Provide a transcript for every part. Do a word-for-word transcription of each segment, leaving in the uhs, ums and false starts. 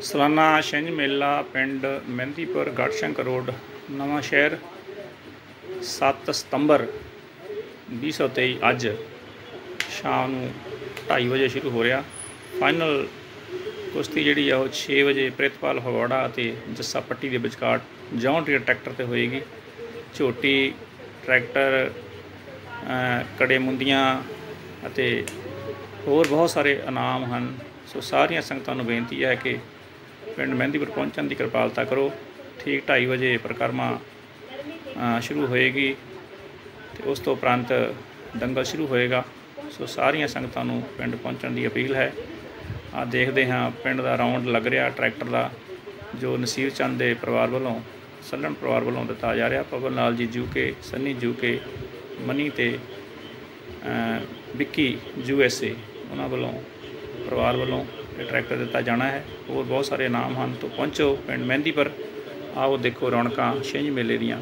सालाना छिंज मेला पिंड मेहंदीपुर गढ़शंकर रोड नवां शहर सत्त सितंबर भी सौ तेई अज शाम ढाई बजे शुरू हो रहा। फाइनल कुश्ती जी है छे बजे प्रितपाल फगवाड़ा ते जस्सा पट्टी के विचकार जॉन डीयर ट्रैक्टर से होएगी। झोटी ट्रैक्टर कड़े मुंदियां अते होर बहुत सारे इनाम हैं। सो सारिया संगतां नूं बेनती है कि पिंड मेहंदीपुर पहुँचने की कृपालता करो। ठीक ढाई बजे परिक्रमा शुरू होएगी तो उस तो उपरंत दंगल शुरू होएगा। सो सारिया संगतां नूं पिंड पहुँचने की अपील है। आ देखते हाँ पिंड का राउंड लग रहा ट्रैक्टर का जो नसीर चंद के परिवार वालों सल्लन परिवार वालों दिता जा रहा। पवन लाल जी जूके सन्नी जूके मनी ते विक्की यू एस ए उन्होंने वालों परिवार वालों ट्रैक्टर दिता जाना है। और बहुत सारे इनाम हैं। तो पहुँचो पिंड मेहंदीपुर, आओ देखो रौनकां छिंज मेले दियां।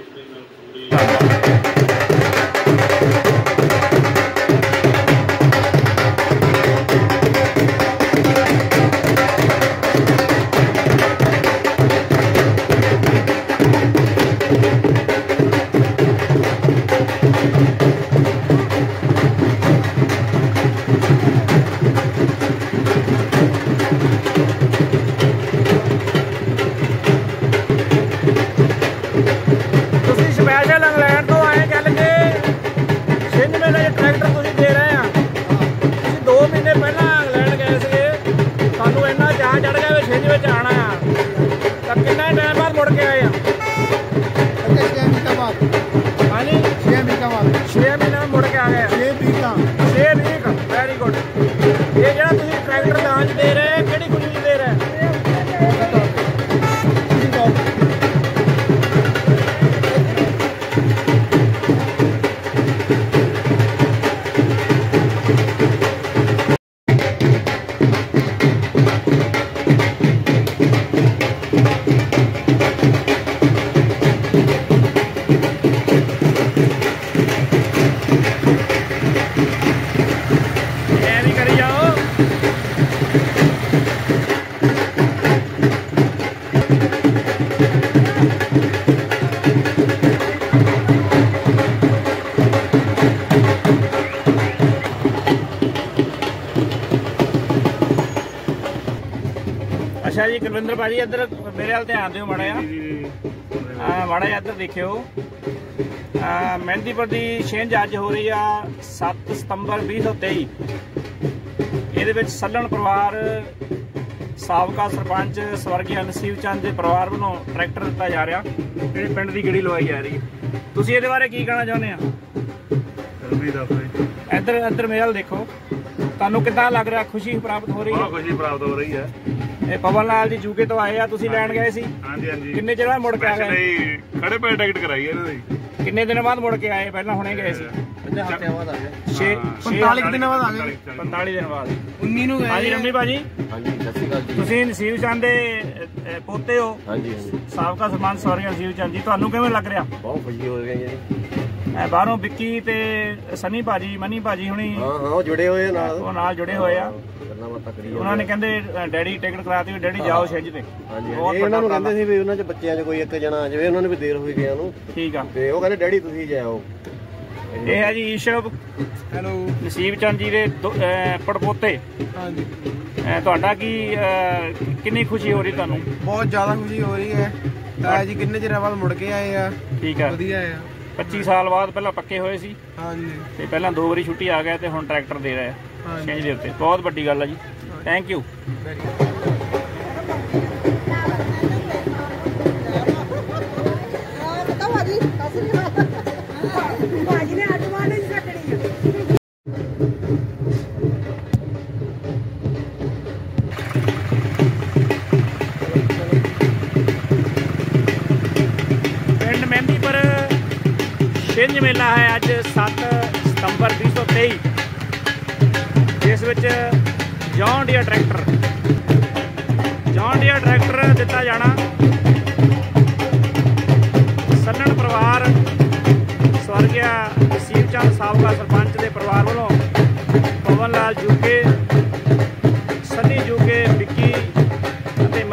अच्छा जी कुलविंदर भाजी इधर मेरे वाल ध्यान दो माड़ा माड़ा इधर देखियो। मेहंदीपुर की छिंज अज हो रही है सत्त सितंबर भी सौ तेई। ये सल्लन परिवार साबका सरपंच स्वर्गीय नसीब चंद के परिवार वालों ट्रैक्टर दिता जा रहा जी पिंड की गड़ी लवाई जा रही है। तुम ये बारे की कहना चाहते हैं? इधर इधर मेरे वाल देखो तुहानू कितना लग रहा? खुशी प्राप्त हो रही है? खुशी प्राप्त हो रही है। ਇਹ पवन लाल जी जूके तो आए आ तुसीं लैण गए सी? ਹਾਂਜੀ ਹਾਂਜੀ। किन्ने चिर बाद मुड़ के आ गए? खड़े पे टिकट कराई ਇਹਨਾਂ ਦੀ। किन्ने दिन बाद मुड़ के आए? पहला हुणे गए सी? पंद्रह हफ्ते बाद आ गए। छे पैंतालीस दिन बाद आ गए। पैंतालीस दिन बाद उन्नीस ਨੂੰ ਗਏ। ਹਾਂਜੀ ਰਮੀ ਭਾਜੀ। ਹਾਂਜੀ ਸਤਿ ਸ਼੍ਰੀ ਅਕਾਲ ਜੀ। ਤੁਸੀਂ ਨਸੀਬ ਚੰਦ ਦੇ ਪੋਤੇ ਹੋ? ਹਾਂਜੀ ਹਾਂਜੀ। ਸਾਬਕਾ ਸਰਪੰਚ ਸੌਰੀ ਨਸੀਬ ਚੰਦ ਜੀ, ਤੁਹਾਨੂੰ ਕਿਵੇਂ ਲੱਗ ਰਿਹਾ? ਬਹੁਤ ਖੁਸ਼ੀ ਹੋ ਰਹੀ ਹੈ ਜੀ। ਬਾਹਰੋਂ ਵਿੱਕੀ ਤੇ ਸਨੀ ਭਾਜੀ ਮਨੀ ਭਾਜੀ ਹੁਣੀ ਹਾਂ ਹਾਂ ਉਹ ਜੁੜੇ ਹੋਏ ਨਾਲ ਉਹ ਨਾਲ ਜੁੜੇ ਹੋਏ ਆ। ਉਹਨਾਂ ਨੇ ਕਹਿੰਦੇ ਡੈਡੀ ਟਿਕਟ ਕਰਾਤੀ ਵੀ ਡੈਡੀ ਜਾਓ ਛਿੰਝ ਤੇ। ਹਾਂਜੀ ਇਹ ਉਹਨਾਂ ਨੂੰ ਕਹਿੰਦੇ ਸੀ ਵੀ ਉਹਨਾਂ ਚ ਬੱਚਿਆਂ ਚ ਕੋਈ ਇੱਕ ਜਣਾ ਜਿਵੇਂ ਉਹਨਾਂ ਨੂੰ ਵੀ ਦੇਰ ਹੋਈ ਗਿਆ ਨੂੰ। ਠੀਕ ਆ। ਤੇ ਉਹ ਕਹਿੰਦੇ ਡੈਡੀ ਤੁਸੀਂ ਜਾਓ। ਇਹ ਹੈ ਜੀ ਈਸ਼ਵ ਹੈਲੋ ਨਸੀਬ ਚੰਦ ਜੀ ਦੇ ਪੜਪੋਤੇ। ਹਾਂਜੀ ਤੁਹਾਡਾ ਕੀ ਕਿੰਨੀ ਖੁਸ਼ੀ ਹੋ ਰਹੀ ਤੁਹਾਨੂੰ? ਬਹੁਤ ਜ਼ਿਆਦਾ ਖੁਸ਼ੀ ਹੋ ਰਹੀ ਹੈ। ਤਾਇਆ ਜੀ ਕਿੰਨੇ ਚਿਰ ਬਾਅਦ ਮੁੜ ਕੇ ਆਏ ਆ। ਠੀਕ ਆ ਵਧੀਆ ਆ। पच्चीस साल बाद पहला पक्के होए सी ते पहला दो बारी छुट्टी आ गया ते हुण ट्रैक्टर दे रहा है छिंज दे उत्ते। बहुत वड्डी गल है जी। Thank you. पिंड मेहंदीपुर छिंज मेला है अज सत्त सितंबर भी सौ तेई, जिस John Deere tractor John Deere tractor दिता जाना। सल्लन परिवार स्वर्गीय नसीब चंद साबका सरपंच के परिवार वालों Pawan Lal Juke Sunny Juke Vicky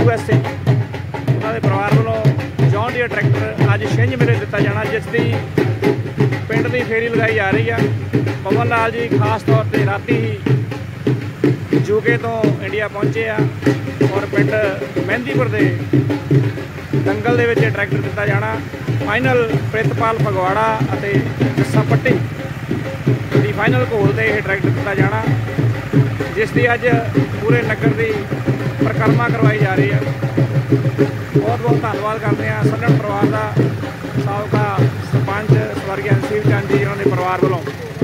U S A ਉਹਨਾਂ ਦੇ ਪਰਿਵਾਰ ਵੱਲੋਂ ਜੌਨ ਡੀਅਰ ਟਰੈਕਟਰ ਅੱਜ ਛਿੰਝ ਮੇਲੇ ਦਿੱਤਾ ਜਾਣਾ, ਜਿਸ ਦੀ ਪਿੰਡ ਦੀ ਫੇਰੀ ਲਗਾਈ ਜਾ ਰਹੀ ਆ। ਪਵਨ ਲਾਲ ਜੀ ਖਾਸ ਤੌਰ 'ਤੇ ਰਾਤੀ ਹੀ ਯੂਕੇ ਤੋਂ ਇੰਡੀਆ ਪਹੁੰਚੇ ਆ ਔਰ ਪਿੰਡ ਮਹਿੰਦੀਪੁਰ ਦੇ ਦੰਗਲ ਦੇ ਵਿੱਚ ਟਰੈਕਟਰ ਦਿੱਤਾ ਜਾਣਾ। ਫਾਈਨਲ ਪ੍ਰਿਤਪਾਲ ਫਗਵਾੜਾ ਅਤੇ ਜੱਸਾ ਪੱਟੀ ਦੀ ਫਾਈਨਲ ਘੋਲ 'ਤੇ ਇਹ ਟਰੈਕਟਰ ਦਿੱਤਾ ਜਾਣਾ, ਜਿਸ ਦੀ ਅੱਜ ਪੂਰੇ ਨਗਰ ਦੀ ਪਰਿਕਰਮਾ ਕਰਵਾਈ ਜਾ ਰਹੀ ਹੈ। ਬਹੁਤ ਬਹੁਤ ਧੰਨਵਾਦ ਕਰਦੇ ਹਾਂ ਸੱਲਣ ਪਰਿਵਾਰ ਦਾ, ਸਾਬਕਾ ਸਰਪੰਚ ਸਵਰਗੀ ਅੰਸੀਲ ਚੰਦ ਜੀ ਉਹਨਾਂ ਦੇ ਪਰਿਵਾਰ ਵੱਲੋਂ।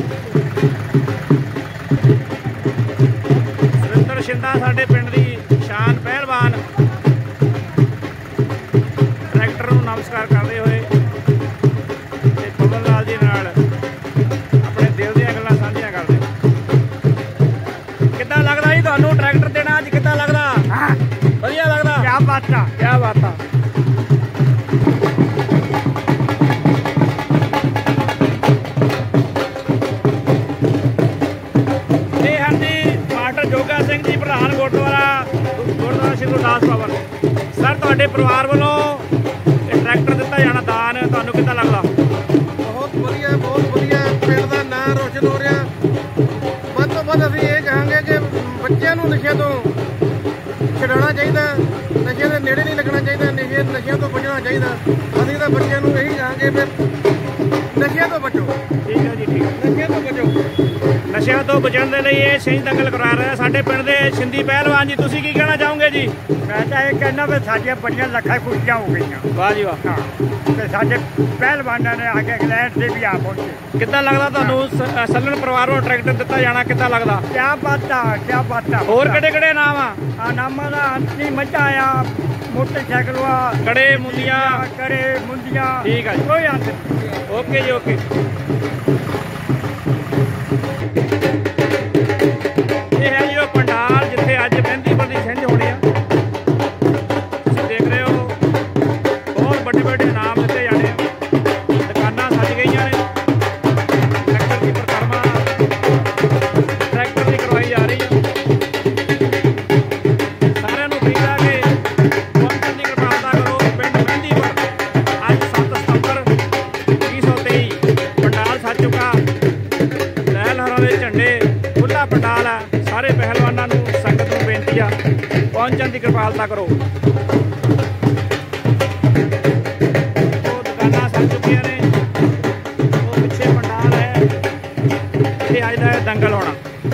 ਸੁਰਿੰਦਰ ਸ਼ਿੰਦਾ ਸਾਡੇ ਪਿੰਡ ਦੀ ਸ਼ਾਨ ਪਹਿਲਵਾਨ ਟਰੈਕਟਰ ਨੂੰ ਨਮਸਕਾਰ ਕਰਦੇ ਹੋਏ ਤੇ ਪਵਨ ਲਾਲ ਜੀ ਨਾਲ ਆਪਣੇ ਦਿਲ ਦੀਆਂ ਗੱਲਾਂ ਸਾਂਝੀਆਂ ਕਰਦੇ। ਕਿੱਦਾਂ ਲੱਗਦਾ ਜੀ ਤੁਹਾਨੂੰ ਟਰੈਕਟਰ ਦੇਣਾ ਅੱਜ? ਕਿੱਦਾਂ ਲੱਗਦਾ? ਵਧੀਆ ਲੱਗਦਾ? ਕਿਆ ਬਾਤ ਆ, ਕਿਆ ਬਾਤ ਆ। ਇਹ ਹਨ ਜੀ ਮਾਸਟਰ ਜੋਗਾ ਸਿੰਘ ਜੀ, ਪ੍ਰਧਾਨ ਗੁਰਦੁਆਰਾ ਗੁਰਦੁਆਰਾ ਸ਼੍ਰੀ ਗੁਰਦਾਸ ਭਵਨ। ਸਰ, ਤੁਹਾਡੇ ਪਰਿਵਾਰ ਵੱਲੋਂ ਇਹ ਟਰੈਕਟਰ ਦਿੱਤਾ ਜਾਣਾ ਦਾਨ, ਤੁਹਾਨੂੰ ਕਿੱਦਾਂ ਲੱਗਦਾ? ਬਹੁਤ ਵਧੀਆ, ਬਹੁਤ ਵਧੀਆ। ਪਿੰਡ ਦਾ ਨਾਂ ਰੋਸ਼ਨ ਹੋ ਰਿਹਾ। ਵੱਧ ਤੋਂ ਵੱਧ ਅਸੀਂ ਇਹ ਕਹਾਂਗੇ ਕਿ ਬੱਚਿਆਂ ਨੂੰ ਨਸ਼ੇ ਤੋਂ ਛਡਾਉਣਾ ਚਾਹੀਦਾ, ਨਸ਼ੇ ਦੇ ਨੇੜੇ ਨਹੀਂ ਲੱਗਣਾ ਚਾਹੀਦਾ, ਨਸ਼ੇ ਨਸ਼ਿਆਂ ਤੋਂ ਬਚਣਾ ਚਾਹੀਦਾ। ਅਸੀਂ ਤਾਂ ਬੱਚਿਆਂ ਨੂੰ ਇਹੀ ਕਹਾਂਗੇ ਫਿਰ ਨਸ਼ਿਆਂ ਤੋਂ ਬਚੋ। ਠੀਕ ਹੈ ਜੀ, ਠੀਕ ਹੈ। ਨਸ਼ਿਆਂ ਤੋਂ ਬਚੋ। ਨਸ਼ਿਆਂ ਤੋਂ ਬਚਣ ਦੇ ਲਈ ਇਹ ਛਿੰਝ ਦੰਗਲ ਕਰਾ ਰਿਹਾ ਸਾਡੇ ਪਿੰਡ ਦੇ ਸਿੰਧੀ ਪਹਿਲਵਾਨ ਜੀ। ਤੁਸੀਂ ਕੀ ਕਹਿਣਾ ਚਾਹੋਗੇ ਜੀ? ਮੈਂ ਤਾਂ ਇਹ ਕਹਿੰਦਾ ਵੀ ਸਾਡੀਆਂ ਬੜੀਆਂ ਲੱਖਾਂ ਖੁਸ਼ੀਆਂ ਹੋ ਗਈਆਂ। ਵਾਹ ਜੀ ਵਾਹ। ਹਾਂ, ਤੇ ਸਾਡੇ ਪਹਿਲਵਾਨਾਂ ਨੇ ਆ ਕੇ ਇੰਗਲੈਂਡ ਦੇ ਵੀ ਆ ਪਹੁੰਚੇ। ਕਿੱਦਾਂ ਲੱਗਦਾ ਤੁਹਾਨੂੰ ਸ- ਸੱਲਣ ਪਰਿਵਾਰ ਵੱਲੋਂ ਟਰੈਕਟਰ ਦਿੱਤਾ ਜਾਣਾ? ਕਿੱਦਾਂ ਲੱਗਦਾ? ਕਿਆ ਬਾਤ ਆ, ਕਿਆ ਬਾਤ ਆ। ਹੋਰ ਕਿਹੜੇ ਕਿਹੜੇ ਨਾਮ ਆ? ਆ ਨਾਮਾਂ ਦਾ ਅੰਤੀ ਮੱਝਾਂ ਆ, ਮੋਟਰਸਾਈਕਲ ਆ, ਕੜੇ ਮੁੰਦੀਆਂ। ਕੜੇ ਮੁੰਦੀਆਂ। ਠੀਕ ਆ ਜੀ। ਕੋਈ ਅੰਤ ਨਹੀਂ। ਓਕੇ ਜੀ, ਓਕੇ। ਇਹ ਹੈ ਜੀ ਉਹ ਪੰਡਾਲ ਜਿੱਥੇ ਅੱਜ ਮਹਿੰਦੀਪੁਰ ਦੀ ਛਿੰਝ ਹੋਣੀ ਆ। ਤੁਸੀਂ ਦੇਖ ਰਹੇ ਹੋ ਬਹੁਤ ਵੱਡੇ ਵੱਡੇ ਇਨਾਮ ਦਿੱਤੇ ਜਾਣੇ ਆ। ਦੁਕਾਨਾਂ ਸੱਜ ਗਈਆਂ ਨੇ। ਟਰੈਕਟਰ ਦੀ ਪਰਿਕਰਮਾ ਟਰੈਕਟਰ ਦੀ ਕਰਵਾਈ ਜਾ ਰਹੀ ਹੈ। ਸਾਰਿਆਂ ਨੂੰ ਅਪੀਲ ਹੈ ਕਿ ਪਹੁੰਚਣ ਦੀ ਕਿਰਪਾਲਤਾ ਕਰੋ। ਪਿੰਡ ਮਹਿੰਦੀਪੁਰ ਅੱਜ ਸੱਤ ਸਤੰਬਰ ਵੀਹ ਸੌ ਤੇਈ ਪੰਡਾਲ ਸੱਜ ਚੁੱਕਾ। ਲਹਿ ਲਹਿਰਾਂ ਦੇ ਝੰਡੇ, ਖੁੱਲ੍ਹਾ ਪੰਡਾਲ ਹੈ। ਸਾਰੇ ਪਹਿਲਵਾਨਾਂ ਨੂੰ, ਸੰਗਤ ਨੂੰ ਬੇਨਤੀ ਆ ਪਹੁੰਚਣ ਦੀ ਕਿਰਪਾਲਤਾ ਕਰੋ। ਉਹ ਦੁਕਾਨਾਂ ਸੱਜ ਚੁੱਕੀਆਂ ਨੇ। ਉਹ ਪਿੱਛੇ ਪੰਡਾਲ ਹੈ, ਇੱਥੇ ਅੱਜ ਦਾ ਇਹ ਦੰਗਲ ਹੋਣਾ।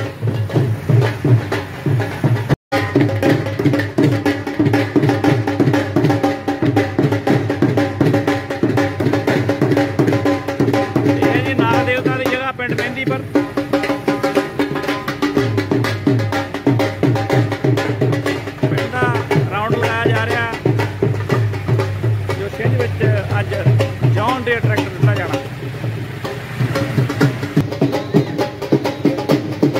ਇਹ ਜੀ ਨਾਗ ਦੇਵਤਾ ਦੀ ਜਗ੍ਹਾ ਪਿੰਡ ਮਹਿੰਦੀਪੁਰ। ਪਿੰਡ ਦਾ ਰਾਊਂਡ ਲਗਾਇਆ ਜਾ ਰਿਹਾ, ਜੋ ਛਿੰਝ ਵਿੱਚ ਅੱਜ ਜੌਨ ਡੀਅਰ ਟਰੈਕਟਰ ਦਿੱਤਾ ਜਾਣਾ।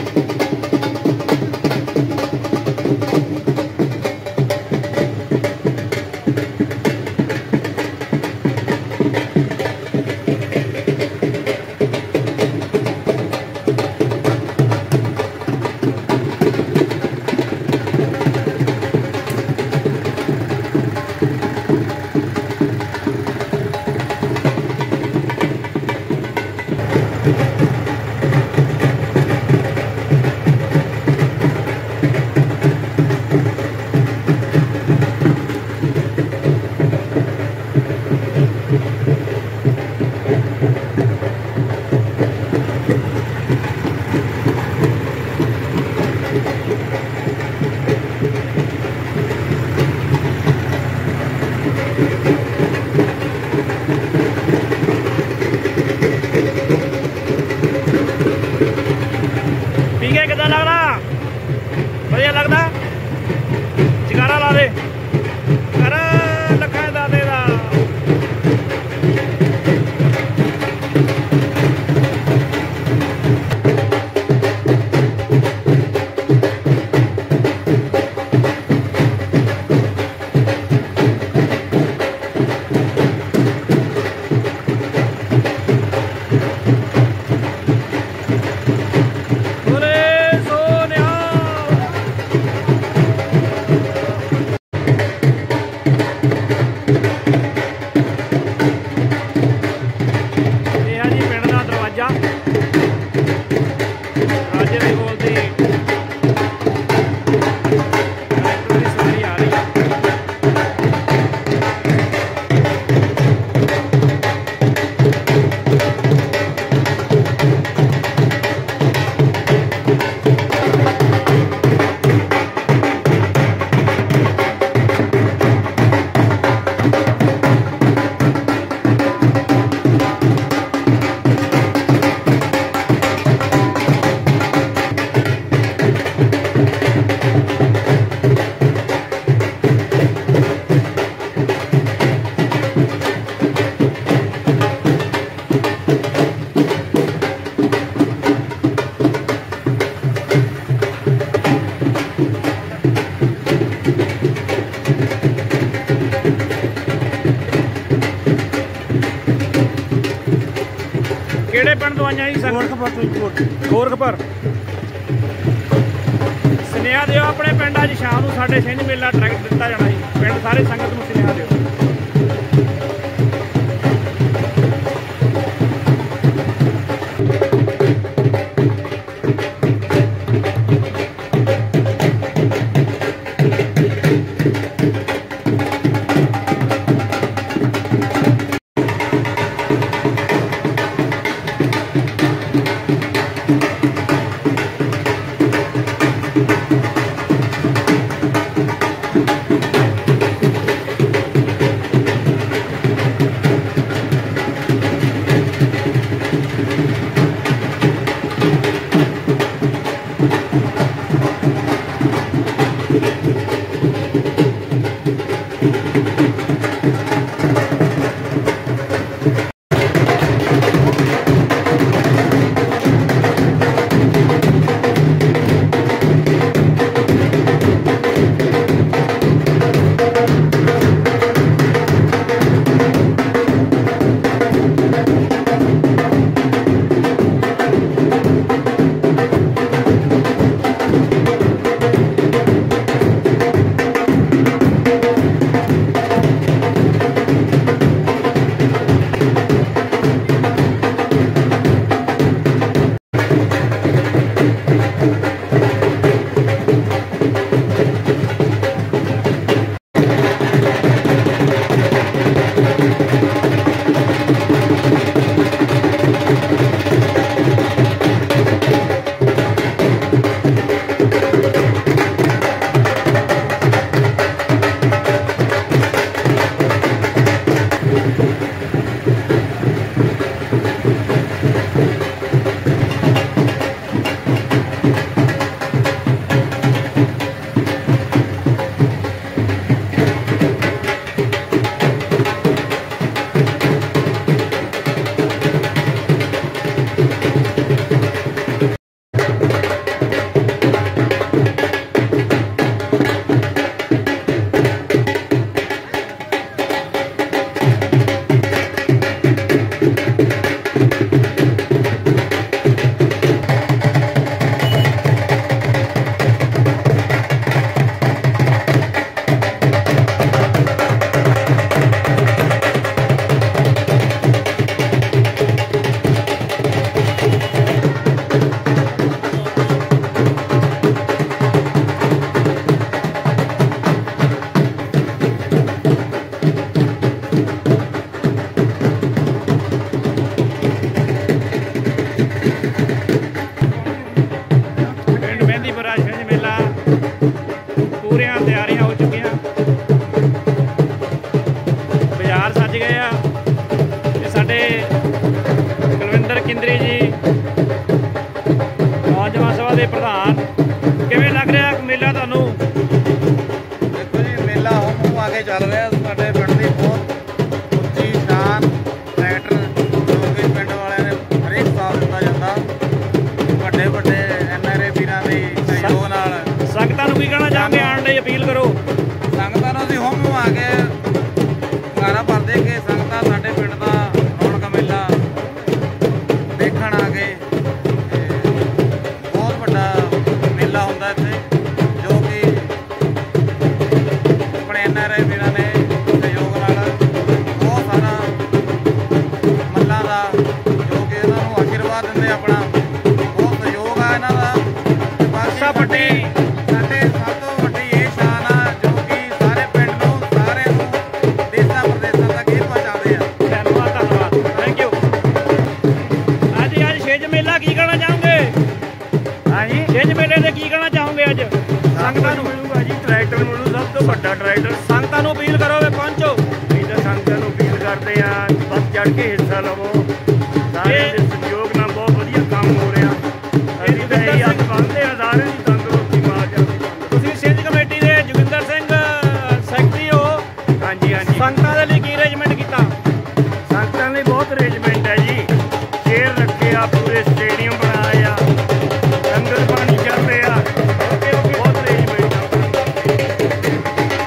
ਕਿਹੜੇ ਪਿੰਡ ਤੋਂ ਆਈਆਂ ਜੀ? ਗੋਰਖਪੁਰ। ਗੋਰਖਪੁਰ। ਸੁਨੇਹਾ ਦਿਓ ਆਪਣੇ ਪਿੰਡ ਅੱਜ ਸ਼ਾਮ ਨੂੰ ਸਾਡੇ ਛਿੰਝ ਮੇਲਾ ਟਰੈਕਟਰ ਦਿੱਤਾ ਜਾਣਾ ਜੀ। ਪਿੰਡ ਸਾਰੇ ਸੰਗਤ ਨੂੰ ਸੁਨੇਹਾ ਦਿਓ। ਚੱਲ ਰਿਹਾ ਸਾਡੇ ਪਿੰਡ ਦੀ ਬਹੁਤ ਉੱਚੀ ਸ਼ਾਨ ਟਰੈਕਟਰ ਜੋ ਕਿ ਪਿੰਡ ਵਾਲਿਆਂ ਨੇ ਹਰੇਕ ਸਾਲ ਦਿੱਤਾ ਜਾਂਦਾ ਵੱਡੇ ਵੱਡੇ ਐਨ ਆਰ ਏ ਵੀਰਾਂ ਦੇ ਸਹਿਯੋਗ ਨਾਲ। ਸੰਗਤਾਂ ਨੂੰ ਕੀ ਕਹਿਣਾ ਚਾਹੁੰਦੇ ਆਉਣ ਲਈ ਅਪੀਲ ਕਰੋ? ਸੰਗਤਾਂ ਨੂੰ ਅਸੀਂ ਹੁਮ ਆ ਕੇ ਗਾਣਾ ਭਰਦੇ ਕਿ ਸੰਗਤਾਂ ਸਾਡੇ ਪਿੰਡ ਦਾ ਰੌਣਕ ਮੇਲਾ ਦੇਖਣ ਆ ਕੇ ਬਹੁਤ ਵੱਡਾ ਮੇਲਾ ਹੁੰਦਾ ਇੱਥੇ ਜੋ ਕਿ ਆਪਣੇ ਐਨ ਆਰ ਆਈ ਵੀਰਾਂ ਨੇ ਸਹਿਯੋਗ ਨਾਲ ਬਹੁਤ ਸਾਰਾ ਮੱਲਾਂ ਦਾ ਜੋ ਕਿ ਇਹਨਾਂ ਨੂੰ ਆਸ਼ੀਰਵਾਦ ਦਿੰਦੇ ਆਪਣਾ ਬਹੁਤ ਸਹਿਯੋਗ ਆ ਇਹਨਾਂ ਦਾ। ਬਾਕੀ ਵੱਡੀ ਸਾਡੇ ਸਭ ਤੋਂ ਵੱਡੀ ਇਹ ਸ਼ਾਨ ਆ ਜੋ ਕਿ ਸਾਰੇ ਪਿੰਡ ਨੂੰ ਸਾਰੇ ਨੂੰ ਦੇਸ਼ਾਂ ਪ੍ਰਦੇਸ਼ਾਂ ਤੱਕ ਇਹ ਪਹੁੰਚਾਉਂਦੇ ਆ। ਧੰਨਵਾਦ ਧੰਨਵਾਦ ਥੈਂਕ ਯੂ। ਅੱਜ ਅੱਜ ਛਿੰਝ ਮੇਲਾ ਕੀ ਕਹਿਣਾ ਚਾਹੋਗੇ? ਹਾਂਜੀ ਛਿੰਝ ਮੇਲੇ ਦੇ ਕੀ ਕਹਿਣਾ ਚਾਹੋਗੇ? ਅੱਜ ਸੰਗਤਾਂ ਨੂੰ ਮਿਲੂਗਾ ਜੀ ਟਰੈਕਟਰ ਮਿਲੂ ਸਭ ਤੋਂ ਵੱਡਾ ਟਰੈਕਟਰ। ਸੰਗਤਾਂ ਨੂੰ ਅਪੀਲ ਕਰੋ ਵੇ ਪਹੁੰਚੋ। ਅਸੀਂ ਤਾਂ ਸੰਗਤਾਂ ਨੂੰ ਅਪੀਲ ਕਰਦੇ ਆ ਵੱਧ ਚੜ੍ਹ ਕੇ ਹਿੱਸਾ ਲਵੋ। ਸਾਰਿਆਂ ਦੇ ਸਹਿਯੋਗ ਨਾਲ ਬਹੁਤ ਵਧੀਆ ਕੰਮ ਹੋ ਰਿਹਾ। ਅਸੀਂ ਤਾਂ ਇਹ ਹੱਥ ਬੰਨ੍ਹਦੇ ਆ ਸਾਰਿਆਂ ਦੀ ਤੰਦਰੁਸਤੀ ਮਾਰ ਜਾਂਦੀ। ਤੁਸੀਂ ਛਿੰਝ ਕਮੇਟੀ ਦੇ ਜੋਗਿੰਦਰ ਸਿੰਘ ਸੈਕਟਰੀ ਹੋ। ਹਾਂਜੀ ਹਾਂਜੀ ਸੰਗਤਾਂ ਦੇ ਲਈ ਕੀ ਅਰੇਂਜਮੈਂਟ ਕੀਤਾ? ਸੰਗਤਾਂ ਲਈ ਬਹੁਤ ਅਰੇਂਜਮੈਂਟ ਹੈ ਜੀ। ਚੇਅਰ ਰੱਖੇ ਆ, ਪੂਰੇ ਸਟੇਡੀਅਮ ਬਣਾਏ ਆ, ਲੰਗਰ ਪਾਣੀ ਚੱਲ ਰਿਹਾ। ਓਕੇ ਓਕੇ ਬਹੁਤ ਅਰੇਂਜਮੈਂਟ ਆ।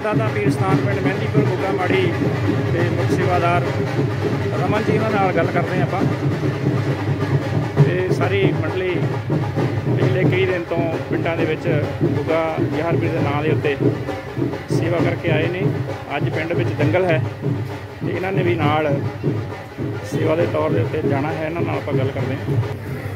ਦਾਤਾ ਪੀਰ ਸਥਾਨ ਪਿੰਡ ਮਹਿੰਦੀਪੁਰ ਗੁੱਗਾ ਮਾੜੀ ਤੇ ਮੁੱਖ ਸੇਵਾਦਾਰ ਰਮਨ ਜੀ ਉਹਨਾਂ ਨਾਲ ਗੱਲ ਕਰਦੇ ਹਾਂ ਆਪਾਂ। ਤੇ ਸਾਰੀ ਮੰਡਲੀ ਪਿਛਲੇ ਕਈ ਦਿਨ ਤੋਂ ਪਿੰਡਾਂ ਦੇ ਵਿੱਚ ਗੁੱਗਾ ਯਾਰ ਪੀਰ ਦੇ ਨਾਂ ਦੇ ਉੱਤੇ ਸੇਵਾ ਕਰਕੇ ਆਏ ਨੇ। ਅੱਜ ਪਿੰਡ ਵਿੱਚ ਦੰਗਲ ਹੈ ਤੇ ਇਹਨਾਂ ਨੇ ਵੀ ਨਾਲ ਸੇਵਾ ਦੇ ਤੌਰ ਦੇ ਉੱਤੇ ਜਾਣਾ ਹੈ। ਇਹਨਾਂ ਨਾਲ ਆਪਾਂ ਗੱਲ ਕਰਦੇ ਹਾਂ।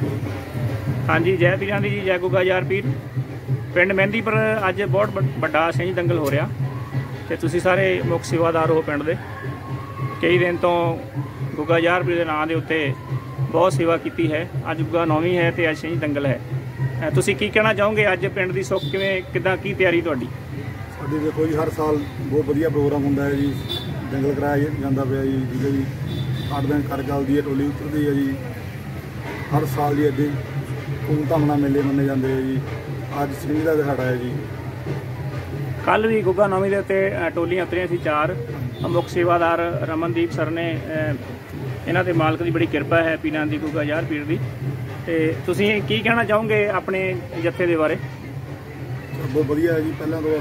ਹਾਂਜੀ, ਜੈ ਪੀਰਾਂ ਦੀ ਜੀ, ਜੈ ਗੁੱਗਾ ਯਾਰ ਪੀਰ। ਪਿੰਡ ਮਹਿੰਦੀਪੁਰ ਅੱਜ ਬਹੁਤ ਵੱਡਾ ਛਿੰਝ ਦੰਗਲ ਹੋ ਰਿਹਾ ਤੇ ਤੁਸੀਂ ਸਾਰੇ ਮੁੱਖ ਸੇਵਾਦਾਰ ਹੋ ਪਿੰਡ ਦੇ। ਕਈ ਦਿਨ ਤੋਂ ਗੁੱਗਾ ਯਾਰ ਪੀਰ ਦੇ ਨਾਂ ਦੇ ਉੱਤੇ ਬਹੁਤ ਸੇਵਾ ਕੀਤੀ ਹੈ। ਅੱਜ ਗੁੱਗਾ ਨੌਵੀਂ ਹੈ ਤੇ ਅੱਜ ਛਿੰਝ ਦੰਗਲ ਹੈ। ਤੁਸੀਂ ਕੀ ਕਹਿਣਾ ਚਾਹੋਗੇ? ਅੱਜ ਪਿੰਡ ਦੀ ਸੁੱਖ ਕਿਵੇਂ, ਕਿੱਦਾਂ, ਕੀ ਤਿਆਰੀ ਤੁਹਾਡੀ? ਸਾਡੀ ਦੇਖੋ ਜੀ, ਹਰ ਸਾਲ ਬਹੁਤ ਵਧੀਆ ਪ੍ਰੋਗਰਾਮ ਹੁੰਦਾ ਹੈ ਜੀ। ਦੰਗਲ ਕਰਾਇਆ ਜਾਂਦਾ ਪਿਆ ਜੀ, ਠੀਕ ਹੈ ਜੀ। ਅੱਠ ਦਿਨ ਕਰ ਚੱਲਦੀ ਹੈ, ਟੋਲੀ ਉਤਰਦੀ ਹੈ ਜੀ। ਹਰ ਸਾਲ ਜੀ ਇੱਦਾਂ ਧੂਮ ਧਾਮ ਨਾਲ ਮੇਲੇ ਮੰਨੇ ਜਾਂਦੇ ਹੈ ਜੀ। ਅੱਜ ਛਿੰਝ ਦਾ ਦਿਹਾੜਾ ਹੈ ਜੀ। ਕੱਲ੍ਹ ਵੀ ਗੁੱਗਾ ਨੌਵੀਂ ਦੇ ਉੱਤੇ ਟੋਲੀਆਂ ਉਤਰੀਆਂ ਸੀ ਚਾਰ। ਮੁੱਖ ਸੇਵਾਦਾਰ ਰਮਨਦੀਪ ਸਰ ਨੇ, ਇਹਨਾਂ ਦੇ ਮਾਲਕ ਦੀ ਬੜੀ ਕਿਰਪਾ ਹੈ ਪੀਰਾਂ ਦੀ, ਗੁੱਗਾ ਯਾਰ ਪੀਰ ਦੀ। ਤੇ ਤੁਸੀਂ ਕੀ ਕਹਿਣਾ ਚਾਹੋਗੇ ਆਪਣੇ ਜੱਥੇ ਦੇ ਬਾਰੇ? ਬਹੁਤ ਵਧੀਆ ਹੈ ਜੀ। ਪਹਿਲਾਂ ਤੋਂ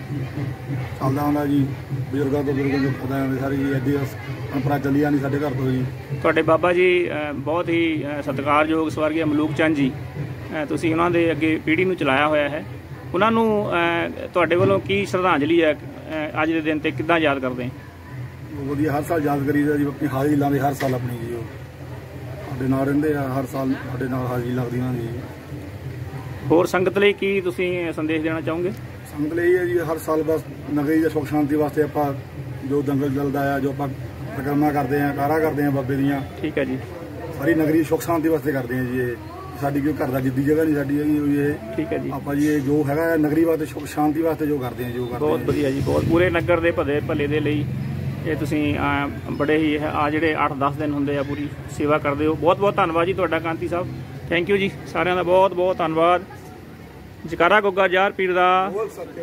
ਚੱਲਦਾ ਹੁੰਦਾ ਜੀ, ਬਜ਼ੁਰਗਾਂ ਤੋਂ ਬਜ਼ੁਰਗਾਂ ਤੋਂ ਪਤਾ ਜਾਂਦੇ ਸਾਰੇ ਜੀ। ਇੱਦਾਂ ਪਰੰਪਰਾ ਚੱਲੀ ਜਾਂਦੀ ਸਾਡੇ ਘਰ ਤੋਂ ਜੀ। ਤੁਹਾਡੇ ਬਾਬਾ ਜੀ ਬਹੁਤ ਹੀ ਸਤਿਕਾਰਯੋਗ ਸਵਰਗੀ ਮਲੂਕ ਚੰਦ ਜੀ, ਤੁਸੀਂ ਉਹਨਾਂ ਦੇ ਅੱਗੇ ਪੀੜ੍ਹੀ ਨੂੰ ਚਲਾਇਆ ਹੋਇਆ ਹੈ। ਉਹਨਾਂ ਨੂੰ ਤੁਹਾਡੇ ਵੱਲੋਂ ਕੀ ਸ਼ਰਧਾਂਜਲੀ ਹੈ ਅੱਜ ਦੇ ਦਿਨ 'ਤੇ, ਕਿੱਦਾਂ ਯਾਦ ਕਰਦੇ? ਵਧੀਆ, ਹਰ ਸਾਲ ਯਾਦ ਕਰੀਦਾ ਜੀ। ਆਪਣੀ ਹਾਜ਼ਰੀ ਲਾਉਂਦੇ ਹਰ ਸਾਲ ਆਪਣੀ ਜੀ। ਉਹ ਸਾਡੇ ਨਾਲ ਰਹਿੰਦੇ ਆ, ਹਰ ਸਾਲ ਸਾਡੇ ਨਾਲ ਹਾਜ਼ਰੀ ਲੱਗਦੀ ਉਹਨਾਂ ਦੀ। ਹੋਰ ਸੰਗਤ ਲਈ ਕੀ ਤੁਸੀਂ ਸੰਦੇਸ਼ ਦੇਣਾ ਚਾਹੋਗੇ? ਸੰਗਤ ਲਈ ਹੈ ਜੀ, ਹਰ ਸਾਲ ਬਸ ਨਗਰੀ ਦੀ ਸੁੱਖ ਸ਼ਾਂਤੀ ਵਾਸਤੇ ਆਪਾਂ ਜੋ ਦੰਗਲ ਚੱਲਦਾ ਆ, ਜੋ ਆਪਾਂ ਪ੍ਰਕਰਮਾਂ ਕਰਦੇ ਹਾਂ, ਕਾਰਾਂ ਕਰਦੇ ਹਾਂ ਬਾਬੇ ਦੀਆਂ। ਠੀਕ ਹੈ ਜੀ। ਸਾਰੀ ਨਗਰੀ ਸੁੱਖ ਸ਼ਾਂਤੀ ਵਾਸਤੇ ਕਰਦੇ ਹਾਂ ਜੀ। ਇਹ ਸਾਡੀ ਕੋਈ ਘਰ ਦਾ ਜਿੱਦੀ ਜਗ੍ਹਾ ਨਹੀਂ ਸਾਡੀ ਹੈਗੀ ਹੋਈ ਇਹ। ਠੀਕ ਹੈ ਜੀ। ਆਪਾਂ ਜੀ ਇਹ ਜੋ ਹੈਗਾ ਨਗਰੀ ਵਾਸਤੇ, ਸੁੱਖ ਸ਼ਾਂਤੀ ਵਾਸਤੇ ਜੋ ਕਰਦੇ ਹਾਂ, ਜੋ ਕਰਦੇ। ਬਹੁਤ ਵਧੀਆ ਜੀ, ਬਹੁਤ। ਪੂਰੇ ਨਗਰ ਦੇ ਭਲੇ ਭਲੇ ਦੇ ਲਈ ਇਹ ਤੁਸੀਂ ਬੜੇ ਹੀ ਆ ਜਿਹੜੇ ਅੱਠ ਦਸ ਦਿਨ ਹੁੰਦੇ ਆ ਪੂਰੀ ਸੇਵਾ ਕਰਦੇ ਹੋ। ਬਹੁਤ ਬਹੁਤ ਧੰਨਵਾਦ ਜੀ ਤੁਹਾਡਾ ਕਾਂਤੀ ਸਾਹਿਬ। ਥੈਂਕ ਯੂ ਜੀ, ਸਾਰਿਆਂ ਦਾ ਬਹੁਤ ਬਹੁਤ ਧੰਨਵਾਦ। ਜਕਾਰਾ ਗੁੱਗਾ ਯਾਰ ਪੀਰ ਦਾ,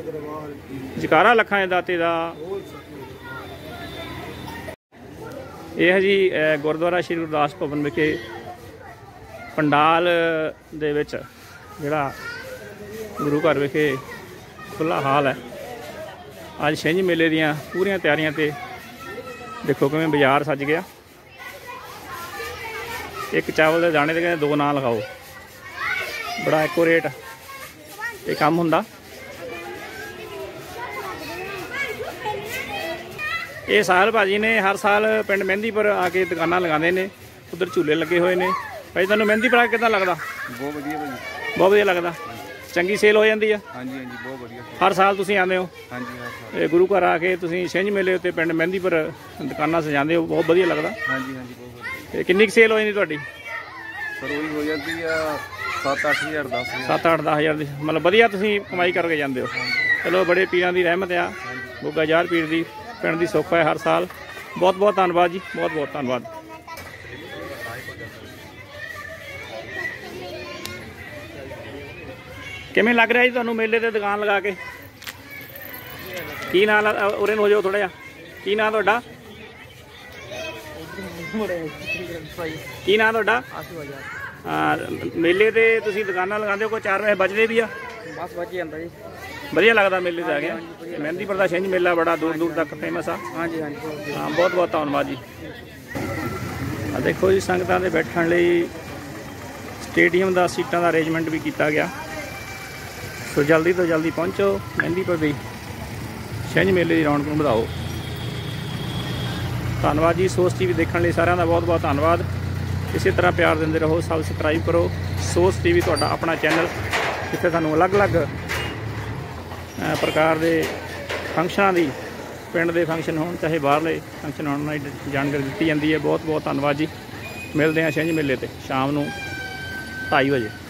ਜਕਾਰਾ ਲੱਖਾਂ ਦੇ ਦਾਤੇ ਦਾ। ਇਹ ਹੈ ਜੀ ਗੁਰਦੁਆਰਾ ਸ਼੍ਰੀ ਗੁਰਦਾਸ ਭਵਨ ਵਿਖੇ ਪੰਡਾਲ ਦੇ ਵਿੱਚ ਜਿਹੜਾ ਗੁਰੂ ਘਰ ਵਿਖੇ ਖੁੱਲ੍ਹਾ ਹਾਲ ਹੈ। ਅੱਜ ਛਿੰਝ ਮੇਲੇ ਦੀਆਂ ਪੂਰੀਆਂ ਤਿਆਰੀਆਂ ਤੇ ਦੇਖੋ ਕਿਵੇਂ ਬਾਜ਼ਾਰ ਸੱਜ ਗਿਆ। ਇੱਕ ਚਾਵਲ ਦੇ ਦਾਣੇ ਦੇ ਕਹਿੰਦੇ ਦੋ ਨਾਂ ਲਗਾਓ। ਬੜਾ ਐਕੂਰੇਟ ਇਹ ਕੰਮ ਹੁੰਦਾ। ਇਹ ਸਾਹਿਲ ਭਾਜੀ ਨੇ ਹਰ ਸਾਲ ਪਿੰਡ ਮਹਿੰਦੀਪੁਰ ਆ ਕੇ ਦੁਕਾਨਾਂ ਲਗਾਉਂਦੇ ਨੇ। ਉੱਧਰ ਝੂਲੇ ਲੱਗੇ ਹੋਏ ਨੇ। ਭਾਈ ਤੁਹਾਨੂੰ ਮਹਿੰਦੀਪੁਰ ਆ ਕੇ ਕਿੱਦਾਂ ਲੱਗਦਾ? ਬਹੁਤ ਵਧੀਆ ਭਾਜੀ, ਬਹੁਤ ਵਧੀਆ ਲੱਗਦਾ। ਚੰਗੀ ਸੇਲ ਹੋ ਜਾਂਦੀ ਆ? ਹਾਂਜੀ ਹਾਂਜੀ, ਬਹੁਤ ਵਧੀਆ। ਹਰ ਸਾਲ ਤੁਸੀਂ ਆਉਂਦੇ ਹੋ? ਹਾਂਜੀ, ਹਰ ਸਾਲ। ਇਹ ਗੁਰੂ ਘਰ ਆ ਕੇ ਤੁਸੀਂ ਛਿੰਝ ਮੇਲੇ ਉੱਤੇ ਪਿੰਡ ਮਹਿੰਦੀਪੁਰ ਦੁਕਾਨਾਂ ਸਜਾਉਂਦੇ ਹੋ, ਬਹੁਤ ਵਧੀਆ ਲੱਗਦਾ। ਹਾਂਜੀ ਹਾਂਜੀ, ਬਹੁਤ ਵਧੀਆ। ਤੇ ਕਿੰਨੀ ਕੁ ਸੇਲ ਹੋ ਜਾਂਦੀ ਤੁਹਾਡੀ? ਪਰ ਉਹੀ ਹੋ ਜਾਂਦੀ ਆ ਸੱਤ ਅੱਠ ਹਜ਼ਾਰ, ਦਸ ਹਜ਼ਾਰ। ਸੱਤ ਅੱਠ ਦਸ ਹਜ਼ਾਰ ਦੀ, ਮਤਲਬ ਵਧੀਆ ਤੁਸੀਂ ਕਮਾਈ ਕਰਕੇ ਜਾਂਦੇ ਹੋ। ਚਲੋ, ਬੜੇ ਪੀਰਾਂ ਦੀ ਰਹਿਮਤ ਆ, ਗੁੱਗਾ ਯਾਰ ਪੀਰ ਦੀ। ਪਿੰਡ ਦੀ ਸੁੱਖ ਹੈ ਹਰ ਸਾਲ। ਬਹੁਤ ਬਹੁਤ ਧੰਨਵਾਦ ਜੀ, ਬਹੁਤ ਬਹੁਤ ਧੰਨਵਾਦ। ਕਿਵੇਂ ਲੱਗ ਰਿਹਾ ਜੀ ਤੁਹਾਨੂੰ ਮੇਲੇ ਤੇ ਦੁਕਾਨ ਲਗਾ ਕੇ? ਕੀ ਨਾਂ? ਉਰੇ ਨੂੰ ਹੋ ਜਾਓ ਥੋੜਾ ਜਿਹਾ। ਕੀ ਨਾਂ ਤੁਹਾਡਾ? ਕੀ ਨਾਂ ਤੁਹਾਡਾ? ਮੇਲੇ ਤੇ ਤੁਸੀਂ ਦੁਕਾਨਾਂ ਲਗਾਉਂਦੇ ਹੋ, ਕੋਈ ਚਾਰ ਪੈਸੇ ਬਚਦੇ ਵੀ ਆ? ਬਸ ਬਚ ਜਾਂਦਾ ਜੀ। ਵਧੀਆ ਲੱਗਦਾ ਮੇਲੇ ਤੇ ਆ ਗਿਆ। ਮਹਿੰਦੀਪੁਰ ਦਾ ਛਿੰਝ ਮੇਲਾ ਬੜਾ ਦੂਰ ਦੂਰ ਤੱਕ ਫੇਮਸ ਆ। ਹਾਂਜੀ ਹਾਂਜੀ, ਹਾਂ, ਬਹੁਤ ਬਹੁਤ ਧੰਨਵਾਦ ਜੀ। ਆ ਦੇਖੋ ਜੀ, ਸੰਗਤਾਂ ਦੇ ਬੈਠਣ ਲਈ ਸਟੇਡੀਅਮ ਦਾ ਸੀਟਾਂ ਦਾ ਅਰੇਂਜਮੈਂਟ ਵੀ ਕੀਤਾ ਗਿਆ। ਸੋ ਜਲਦੀ ਤੋਂ ਜਲਦੀ ਪਹੁੰਚੋ, ਮਹਿੰਦੀਪੁਰ ਦੀ ਛਿੰਝ ਮੇਲੇ ਦੀ ਰੌਣਕ ਨੂੰ ਵਧਾਓ। ਧੰਨਵਾਦ ਜੀ। ਸੋਸ ਟੀਵੀ ਦੇਖਣ ਲਈ ਸਾਰਿਆਂ ਦਾ ਬਹੁਤ ਬਹੁਤ ਧੰਨਵਾਦ। ਇਸੇ ਤਰ੍ਹਾਂ ਪਿਆਰ ਦਿੰਦੇ ਰਹੋ। ਸਬਸਕ੍ਰਾਈਬ ਕਰੋ। ਸੋਸ ਟੀਵੀ ਤੁਹਾਡਾ ਆਪਣਾ ਚੈਨਲ, ਜਿੱਥੇ ਤੁਹਾਨੂੰ ਅਲੱਗ-ਅਲੱਗ ਪ੍ਰਕਾਰ ਦੇ ਫੰਕਸ਼ਨਾਂ ਦੀ, ਪਿੰਡ ਦੇ ਫੰਕਸ਼ਨ ਹੋਣ ਚਾਹੇ ਬਾਹਰਲੇ ਫੰਕਸ਼ਨ ਹੋਣ, ਦੀ ਜਾਣਕਾਰੀ ਦਿੱਤੀ ਜਾਂਦੀ ਹੈ। ਬਹੁਤ ਬਹੁਤ ਧੰਨਵਾਦ ਜੀ। ਮਿਲਦੇ ਹਾਂ ਛਿੰਝ ਮੇਲੇ 'ਤੇ ਸ਼ਾਮ ਨੂੰ ਢਾਈ ਵਜੇ।